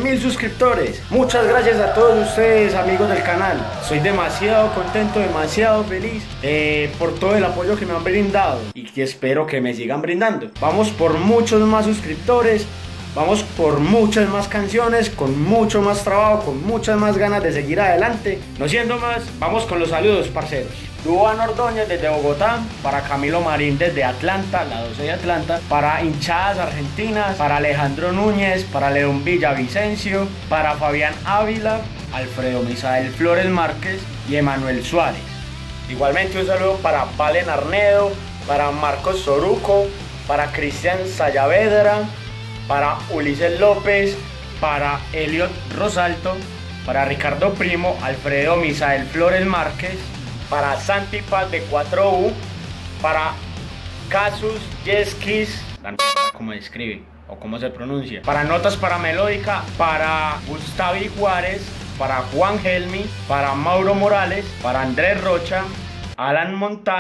20.000 suscriptores. Muchas gracias a todos ustedes, amigos del canal. Soy demasiado contento, demasiado feliz por todo el apoyo que me han brindado y que espero que me sigan brindando. Vamos por muchos más suscriptores. Vamos por muchas más canciones, con mucho más trabajo, con muchas más ganas de seguir adelante. No siendo más, vamos con los saludos, parceros. Duan Ordóñez desde Bogotá, para Camilo Marín desde Atlanta, la 12 de Atlanta, para hinchadas argentinas, para Alejandro Núñez, para León Villavicencio, para Fabián Ávila, Alfredo Misael Flores Márquez y Emanuel Suárez. Igualmente un saludo para Valen Arnedo, para Marcos Soruco, para Cristian Sayavedra, para Ulises López, para Eliot Rosalto, para Ricardo Primo, Alfredo Misael Flores Márquez, para Santi Paz de 4U, para Casus Yeskis, ¿cómo escribe o cómo se pronuncia? Para Notas para Melódica, para Gustavi Juárez, para Juan Helmi, para Mauro Morales, para Andrés Rocha, Alan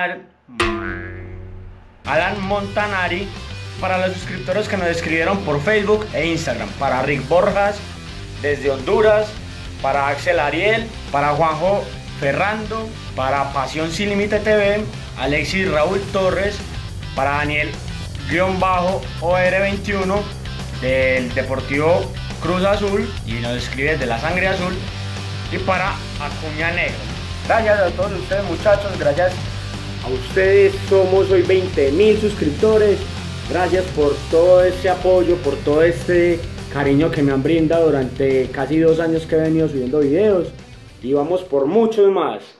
Montanari, para los suscriptores que nos escribieron por Facebook e Instagram, para Rick Borjas desde Honduras, para Axel Ariel, para Juanjo Ferrando, para Pasión Sin Límite TV, Alexis Raúl Torres, para Daniel-OR21 del Deportivo Cruz Azul y nos escribe de la Sangre Azul, y para Acuña Negro. Gracias a todos ustedes, muchachos, gracias a ustedes. Somos hoy 20.000 suscriptores. Gracias por todo este apoyo, por todo este cariño que me han brindado durante casi 2 años que he venido subiendo videos. Y vamos por muchos más.